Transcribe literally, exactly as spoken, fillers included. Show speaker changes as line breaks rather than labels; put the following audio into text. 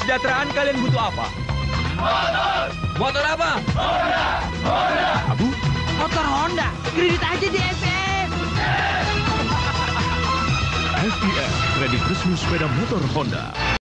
kesejahteraan kalian butuh apa?
Motor.
Motor apa?
Honda. Honda.
Abu?
Motor Honda. Kredit aja di F I S.
F I S, kredit resmi sepeda motor Honda.